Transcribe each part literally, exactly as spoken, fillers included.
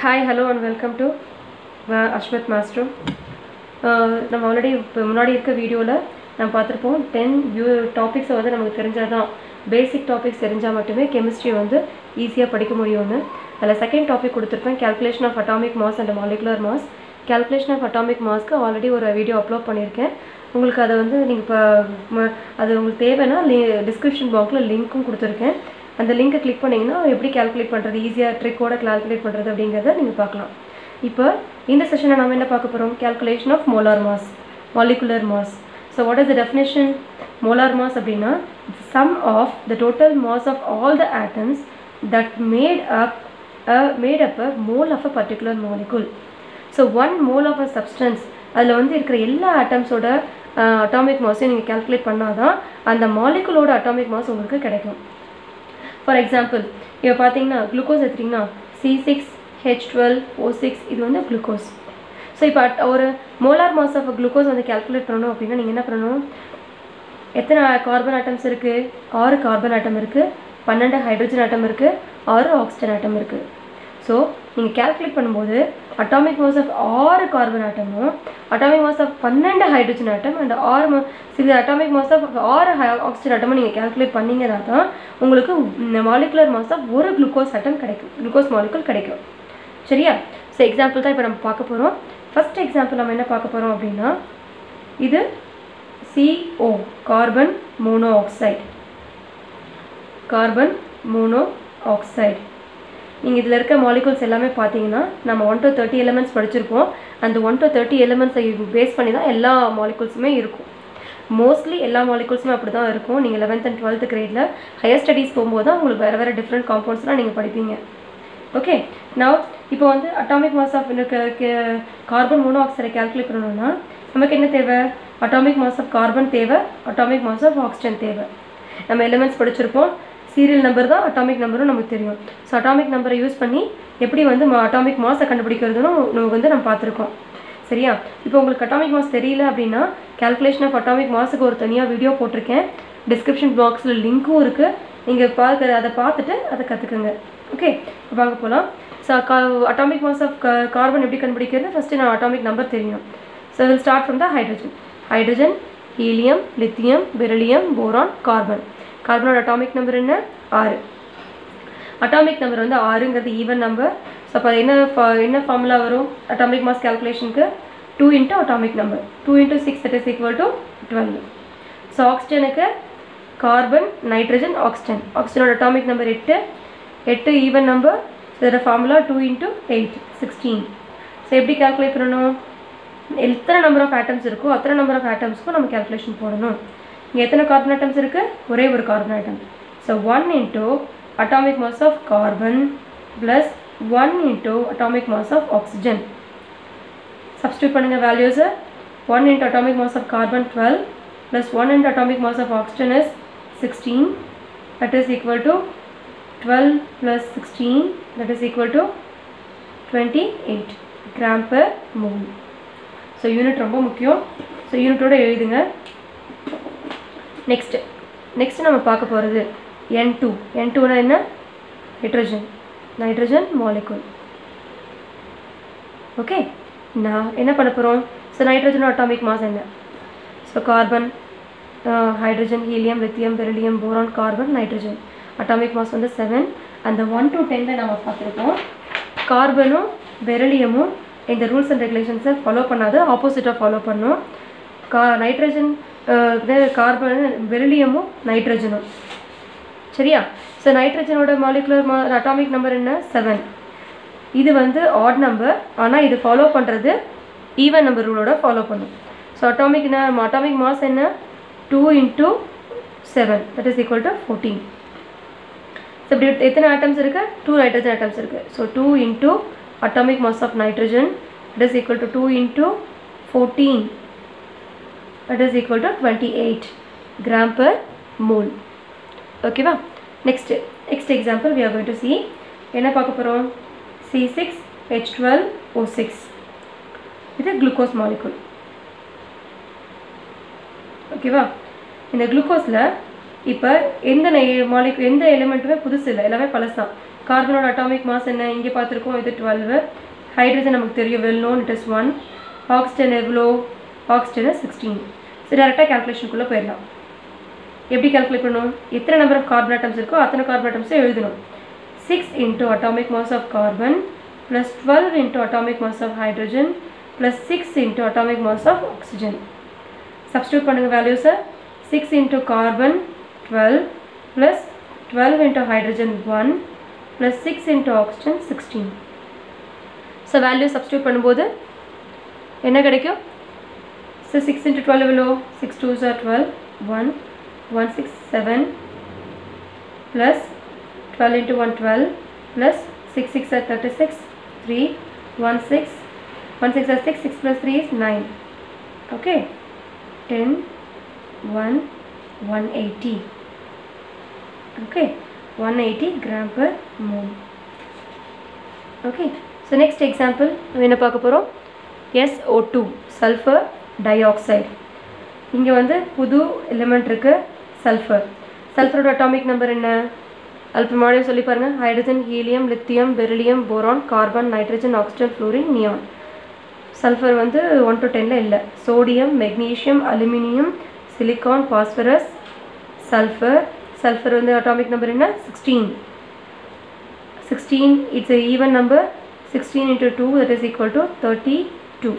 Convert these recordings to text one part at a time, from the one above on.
Hi, hello and welcome to uh, Ashwath Master. நம்ம already இப்போ முன்னாடி இருக்க வீடியோவில் நம்ம பார்த்துருப்போம் டென் வியூ டாபிக்ஸை வந்து நமக்கு தெரிஞ்சால் தான் பேசிக் டாபிக்ஸ் தெரிஞ்சால் மட்டுமே கெமிஸ்ட்ரி வந்து ஈஸியாக படிக்க முடியும்னு. அதில் செகண்ட் டாபிக் கொடுத்துருப்பேன், calculation of atomic mass and molecular mass. Calculation of atomic மாஸ்க்கு ஆல்ரெடி ஒரு வீடியோ அப்லோட் பண்ணியிருக்கேன். உங்களுக்கு அதை வந்து நீங்கள் இப்போ அது உங்களுக்கு தேவைன்னா லி டிஸ்கிரிப்ஷன் பாக்ஸில் லிங்க்கும் கொடுத்துருக்கேன். அந்த லிங்கை கிளிக் பண்ணிங்கன்னா எப்படி கேல்குலேட் பண்ணுறது, ஈஸியாக ட்ரிக்கோட கேல்குலேட் பண்ணுறது அப்படிங்கிறத நீங்கள் பார்க்கலாம். இப்போ இந்த செஷனை நம்ம என்ன பார்க்க போகிறோம், calculation of molar mass, molecular mass. So what is the definition? Molar mass அப்படின்னா sum of the total mass of all the atoms that made up made up a mole of a particular molecule. So one mole of a substance, அதில் வந்து இருக்கிற எல்லா ஆட்டம்ஸோட atomic மாஸையும் நீங்கள் calculate பண்ணால் தான் அந்த மாலிகுலோட atomic mass உங்களுக்கு கிடைக்கும். ஃபார் எக்ஸாம்பிள் இப்போ பார்த்தீங்கன்னா குளுக்கோஸ் எடுத்திங்கன்னா C six H twelve O six இது வந்து குளுக்கோஸ். ஸோ இப்போ ஒரு மோலார் மாஸ் ஆஃப் குளுக்கோஸ் வந்து கேல்குலேட் பண்ணணும் அப்படின்னா நீங்கள் என்ன பண்ணணும், எத்தனை கார்பன் ஆட்டம்ஸ் இருக்குது? ஆறு கார்பன் ஆட்டம் இருக்குது, பன்னெண்டு ஹைட்ரஜன் ஆட்டம் இருக்குது, ஆறு ஆக்சிஜன் ஆட்டம் இருக்குது. ஸோ நீங்கள் கேல்குலேட் பண்ணும்போது அட்டாமிக் மாஸ் ஆஃப் ஆறு கார்பன் ஆட்டமும் அட்டாமிக் மாஸ் ஆஃப் பன்னெண்டு ஹைட்ரஜன் ஆட்டம் அண்ட் ஆறு சில அட்டாமிக் மாஸ் ஆஃப் ஆறு ஆக்சிஜன் ஆட்டமும் நீங்கள் கேல்குலேட் பண்ணிங்கன்னா தான் உங்களுக்கு மாலிகுலர் மாஸ் ஆஃப் ஒரு குளுக்கோஸ் ஆட்டம் கிடைக்கும், குளுக்கோஸ் மாலிகுல் கிடைக்கும். சரியா? ஸோ எக்ஸாம்பிள் தான் இப்போ நம்ம பார்க்க போகிறோம். ஃபஸ்ட் எக்ஸாம்பிள் நம்ம என்ன பார்க்க போகிறோம் அப்படின்னா, இது CO carbon monoxide, carbon monoxide. நீங்கள் இதில் இருக்க மாலிகுல்ஸ் எல்லாமே பார்த்தீங்கன்னா நம்ம ஒன் டு தேர்ட்டி எலிமெண்ட்ஸ் படிச்சிருப்போம். அந்த ஒன் டு தேர்ட்டி எலிமெண்ட்ஸை பேஸ் பண்ணி தான் எல்லா மாலிகுல்ஸுமே இருக்கும். மோஸ்ட்லி எல்லா மாலிகுல்ஸுமே அப்படி தான் இருக்கும். நீங்கள் லெவன்த் அண்ட் டுவெல்த் கிரேடில் ஹையர் ஸ்டடீஸ் போகும்போது தான் உங்களுக்கு வேறு வேறு டிஃப்ரெண்ட் காம்பவுண்ட்ஸ்லாம் நீங்கள் படிப்பீங்க. ஓகே, நான் இப்போ வந்து அட்டாமிக் மாஸ் ஆஃப் கார்பன் மோனோ ஆக்சைடை கேல்குலேட் பண்ணணும்னா நமக்கு என்ன தேவை? அட்டாமிக் மாஸ் ஆஃப் கார்பன் தேவை, அட்டாமிக் மாஸ் ஆஃப் ஆக்சிஜன் தேவை. நம்ம எலிமெண்ட்ஸ் படிச்சிருப்போம், சீரியல் நம்பர் தான் அட்டாமிக் நம்பரும் நமக்கு தெரியும். ஸோ அட்டாமிக் நம்பரை யூஸ் பண்ணி எப்படி வந்து அட்டாமிக் மாஸை கண்டுபிடிக்கிறதுன்னு நமக்கு வந்து நம்ம பார்த்துருக்கோம். சரியா? இப்போ உங்களுக்கு அட்டாமிக் மாஸ் தெரியல அப்படின்னா கேல்குலேஷன் ஆஃப் அட்டாமிக் மாஸுக்கு ஒரு தனியாக வீடியோ போட்டிருக்கேன், டிஸ்கிரிப்ஷன் பாக்ஸில் லிங்க்கும் இருக்குது. நீங்கள் பார்க்குற அதை பார்த்துட்டு அதை கற்றுக்குங்க. ஓகே, இப்போ பார்க்க போகலாம். ஸோ கா அட்டாமிக் மாஸ் ஆஃப் கார்பன் எப்படி கண்டுபிடிக்கிறது? ஃபஸ்ட்டு நான் அட்டாமிக் நம்பர் தெரியணும். So we'll start from the hydrogen. Hydrogen, helium, lithium, beryllium, boron, carbon. கார்பனோட அட்டாமிக் நம்பர் என்ன? ஆறு. அட்டாமிக் நம்பர் வந்து ஆறுங்கிறது ஈவன் நம்பர். ஸோ அப்போ என்ன என்ன ஃபார்முலா வரும் அட்டாமிக் மாஸ் கேல்குலேஷனுக்கு? Two into atomic number, two into six that is equal to twelve. So ஆக்சிஜனுக்கு கார்பன், நைட்ரஜன், ஆக்சிஜன். ஆக்சிஜனோட அட்டாமிக் நம்பர் எட்டு, எட்டு ஈவன் நம்பர். ஸோ இதோட formula two into eight sixteen. So எப்படி கேல்குலேட் பண்ணணும்? எத்தனை நம்பர் ஆஃப் ஆட்டம்ஸ் இருக்கோ அத்தனை நம்பர் ஆஃப் ஆட்டம்ஸ்க்கும் நம்ம கேல்குலேஷன் போடணும். இங்கே எத்தனை கார்பன் ஆட்டம்ஸ் இருக்குது? ஒரே ஒரு carbon atom. So one into atomic mass of carbon plus one into atomic mass of oxygen. Substitute பண்ணுங்கள் வேல்யூஸை. One into atomic mass of carbon twelve plus one into atomic mass of oxygen is sixteen. That is equal to twelve plus sixteen that is equal to twenty eight gram per mole. So unit ரொம்ப முக்கியம். So யூனிட்டோடு எழுதுங்க. Next next நம்ம பார்க்க போகிறது என் two. என் டூனா என்ன? Nitrogen, nitrogen molecule. Okay, நான் என்ன பண்ண போகிறோம்? ஸோ நைட்ரஜனோட அட்டாமிக் மாஸ் என்ன? So carbon, hydrogen, helium, lithium, beryllium, boron, carbon, nitrogen. Atomic mass வந்து செவன். அந்த ஒன் டு டென்னில் நம்ம பார்த்துருக்கோம். கார்பனும் பெரிலியமும் இந்த ரூல்ஸ் அண்ட் ரெகுலேஷன்ஸை ஃபாலோ பண்ணாது, ஆப்போசிட்டாக ஃபாலோ பண்ணோம். கா நைட்ரஜன் கார்பன், பெரிலியமும் நைட்ரஜனும். சரியா? ஸோ நைட்ரஜனோட மாலிகுலர் மா அட்டாமிக் நம்பர் என்ன? செவன். இது வந்து ஆட் நம்பர், ஆனால் இது ஃபாலோ பண்ணுறது ஈவன் நம்பர் ரூலோட ஃபாலோ பண்ணும். ஸோ அட்டாமிக் என்ன? அட்டாமிக் மாஸ் என்ன? Two into seven that is equal to fourteen. So இப்படி எத்தனை ஆட்டம்ஸ் இருக்குது? டூ நைட்ரஜன் ஆட்டம்ஸ் இருக்குது. So two into atomic mass of nitrogen that is equal to two into fourteen that is equal to twenty-eight gram per mole. Okay va? Next next example we are going to see enna paaka porom C six H twelve O six. இது glucose molecule. Okay va? இந்த glucose la இப்போ எந்த molecule எந்த எலிமெண்ட்டுமே புதுசு இல்லை, எல்லாமே பழசு தான். கார்பனோட அட்டாமிக் மாஸ் என்ன இங்கே பார்த்துருக்கோம், இது டுவெல். ஹைட்ரஜன் நமக்கு தெரியும், well known, it is one. Oxygen எவ்வளோ, ஆக்சிஜன் சிக்ஸ்டீன். ஸோ டேரெக்டாக கேல்குலேஷனுக்குள்ளே போயிடலாம். எப்படி கேல்குலேட் பண்ணணும், எத்தனை நம்பர் ஆஃப் கார்பன் ஆட்டம்ஸ் இருக்கோ அத்தனை கார்பன் ஆட்டம்ஸை எழுதணும். Six into atomic mass of carbon plus twelve into atomic mass of hydrogen plus six into atomic mass of oxygen. Substitute பண்ணுங்கள் வேல்யூஸை. Six into carbon twelve plus twelve into hydrogen one plus six into oxygen sixteen. So value substitute பண்ணும்போது என்ன கிடைக்கும்? So six into twelve எவ்வளோ, six two sir twelve, one one six seven plus twelve into one twelve plus six six are thirty-six, three one six, one six are six, six plus three is nine. Okay, ten one one eighty. Okay, one eighty gram per mole. Okay, so next example we என்ன பார்க்க போறோம், S O two sulfur dioxide. இங்கே வந்து புது element இருக்கு, sulphur. சல்ஃபரோட atomic number என்ன, அல்ப model சொல்லி பாருங்கள். Hydrogen, helium, lithium, beryllium, boron, carbon, nitrogen, oxygen, fluorine, neon. Sulphur வந்து ஒன் டு டென்னில் இல்லை. Sodium, magnesium, aluminium, silicon, phosphorus, sulphur. Sulphur வந்து அட்டாமிக் நம்பர் என்ன, sixteen. Sixteen it's a even number. Sixteen into two that is equal to thirty two.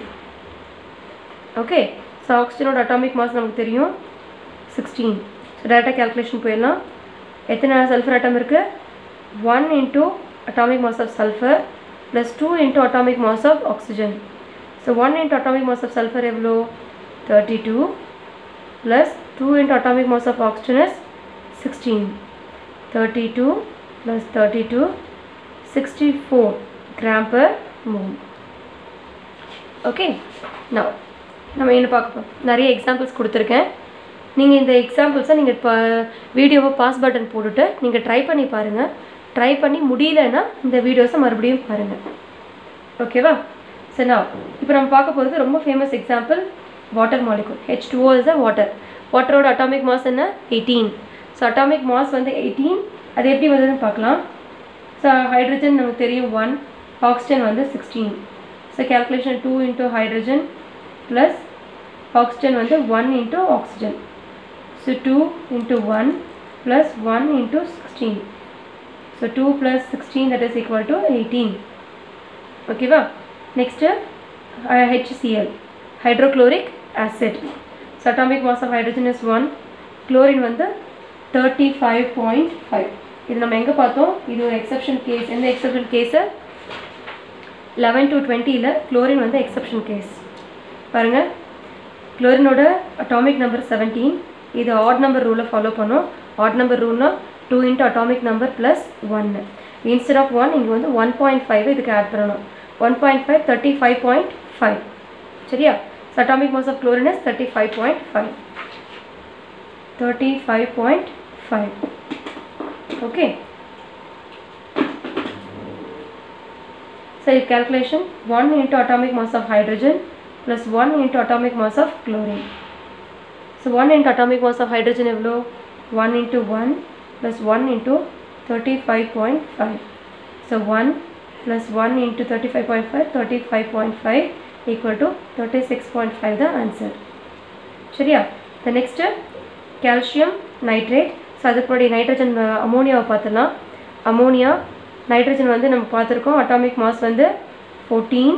Okay, so ஆக்சிஜனோட atomic mass நமக்கு தெரியும், sixteen. So டேரெக்டாக calculation போயிடலாம். எத்தனை sulphur atom இருக்குது, one into atomic mass of sulphur plus two into atomic mass of oxygen. So one into atomic mass of sulphur எவ்வளோ, thirty two plus two into atomic mass of oxygen is sixteen. Thirty two plus thirty two sixty four gram per mole. Okay, now நம்ம என்ன பார்க்க போகிறோம், நிறைய examples கொடுத்துருக்கேன். நீங்கள் இந்த எக்ஸாம்பிள்ஸை நீங்கள் இப்போ வீடியோவை பாஸ் பட்டன் போட்டுட்டு நீங்கள் ட்ரை பண்ணி பாருங்கள். ட்ரை பண்ணி முடியலன்னா இந்த வீடியோஸை மறுபடியும் பாருங்கள். ஓகேவா? சரி, நான் இப்போ நம்ம பார்க்க போகிறது ரொம்ப famous example, water molecule. H two O is the water. வாட்டரோட அட்டாமிக் மாஸ் என்ன, எயிட்டீன். ஸோ அட்டாமிக் மாஸ் வந்து எயிட்டீன். அது எப்படி வந்ததுன்னு பார்க்கலாம். ஸோ ஹைட்ரஜன் நமக்கு தெரியும் ஒன், ஆக்சிஜன் வந்து sixteen. So calculation two into hydrogen plus oxygen வந்து one into oxygen. So two into one plus one into sixteen. So two plus sixteen, that is equal to eighteen. Okay va? Next uh, H C l, hydrochloric acid. So atomic mass of hydrogen is one. Chlorine வந்து thirty-five point five. இது நம்ம எங்கே பார்த்தோம், இது ஒரு exception case. எந்த exception case, eleven to twenty ல chlorine வந்து எக்ஸப்ஷன் கேஸ். பாருங்கள், chlorine ஓட atomic number seventeen. இது ஆட் நம்பர் ரூலை ஃபாலோ பண்ணோம். ஆட் நம்பர் ரூல்னா two into atomic number plus ஒன்று. இன்ஸ்டெட் ஆஃப் ஒன் இங்கே வந்து ஒன் பாயிண்ட் ஃபைவ் இதுக்கு ஆட் பண்ணணும். One point five thirty five point five. சரியா? So atomic mass of chlorine is thirty five point five. Thirty five point five. Okay, so calculation one into atomic mass of hydrogen plus one into atomic mass of chlorine. So one into atomic mass of hydrogen எவ்வளோ, one into one plus one into thirty-five point five. So one plus one into thirty-five point five, thirty-five point five equal to thirty-six point five the answer. சரியா? The next calcium nitrate. So அதுக்கு nitrogen அமோனியாவை பார்த்துலாம். Ammonia nitrogen வந்து நம்ம பார்த்துருக்கோம், atomic mass வந்து fourteen,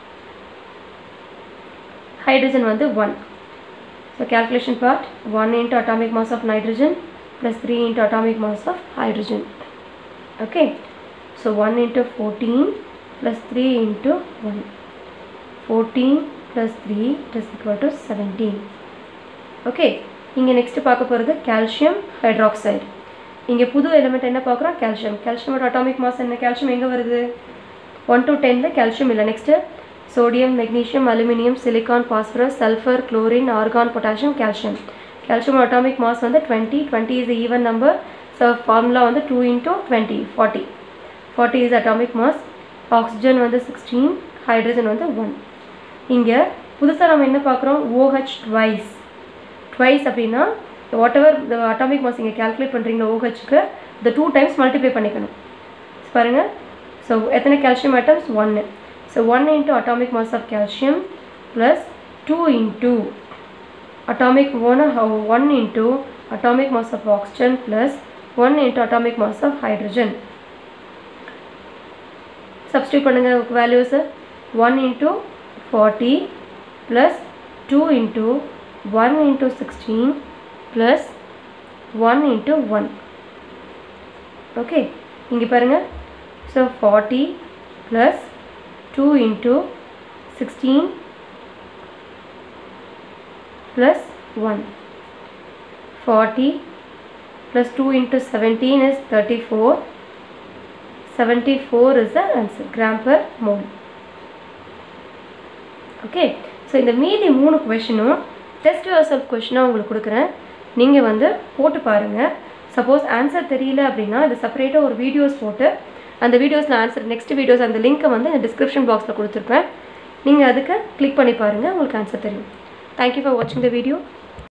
hydrogen வந்து one. So calculation part, one into atomic mass of nitrogen plus three into atomic mass of hydrogen. Okay, so one into fourteen plus three into one. fourteen plus three is equal to seventeen. Okay, இங்கே next பார்க்க போகிறது calcium hydroxide. இங்கே புது element என்ன பார்க்குறோம், calcium. calcium atomic mass என்ன, calcium எங்கே வருது, one to ten ல calcium இல்லை. Next sodium, magnesium, aluminium, silicon, phosphorus, sulfur, chlorine, argon, potassium, calcium. Calcium atomic mass வந்து twenty. twenty is the even number. So formula வந்து two into twenty, forty. forty is atomic mass. Oxygen வந்து sixteen, hydrogen வந்து one. இங்கே புதுசாக நம்ம என்ன பார்க்குறோம், OH twice. Twice அப்படின்னா whatever the atomic mass இங்கே calculate பண்ணுறீங்களோ OHக்கு the two times multiply பண்ணிக்கணும். So பாருங்க. So எத்தனை calcium atoms? one. So one into atomic mass of calcium plus two into atomic one, one into atomic mass of oxygen plus one into atomic mass of hydrogen. Substitute பண்ணுங்க values. one into forty plus two into one into sixteen plus one into one. Okay, இங்க பாருங்க. So forty plus two into sixteen plus one. forty plus two into seventeen is thirty-four. seventy-four is the answer, gram per mole. Okay, so இந்த மீதி மூணு கொஸ்டினும் test yourself கொஸ்டினாக உங்களுக்கு கொடுக்குறேன். நீங்கள் வந்து போட்டு பாருங்கள். சப்போஸ் ஆன்சர் தெரியல அப்படின்னா இது செப்பரேட்டாக ஒரு வீடியோஸ் போட்டு அந்த வீடியோஸில் ஆன்சர் நெக்ஸ்ட் வீடியோஸ் அந்த லிங்க்கை வந்து இந்த டிஸ்கிரிப்ஷன் பாக்ஸில் கொடுத்துருப்பேன். நீங்கள் அதுக்கு கிளிக் பண்ணி பாருங்கள், உங்களுக்கு ஆன்சர் தெரியும். தேங்க்யூ ஃபார் வாட்சிங் த வீடியோ.